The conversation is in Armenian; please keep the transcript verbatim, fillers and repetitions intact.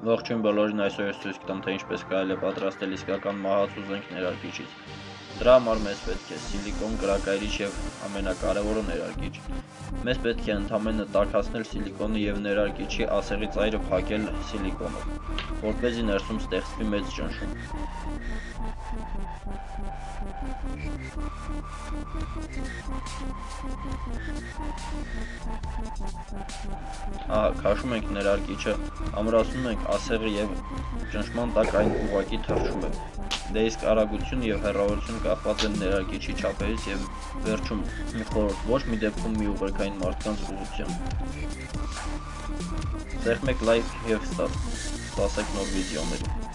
Ողջույն բոլորին, այսօր ես ցույց կտամ, թե ինչպես կարելի է պատրաստել իսկական մահացու զենք ներարկիչից։ Դրա համար մեզ պետք է սիլիկոն, կրակայրիչ եւ ամենակարևորը ներարկիչ։ Մեզ պետք է ընդամենը տաքացնել սիլիկոնը եւ ներարկիչի ասեղի ծայրը փակել սիլիկոնով, որպեսզի ներսում ստեղծվի մեծ ճնշում։ Ահա, քաշում ենք ներարկիչը, ամրացնում ենք ասեղը եւ ճնշման տակ այն ուղղակի թռչում է։ Դե իսկ արագությունը եւ հեռավորությունը կախված են ներարկիչի չափերից եւ վերջում մի խորհուրդ, ոչ մի դեպքում մի ուղղակային մարդկանց ուղղությամբ։ Սեղմեք լայք եւ ստացեք նոր վիդեոներ։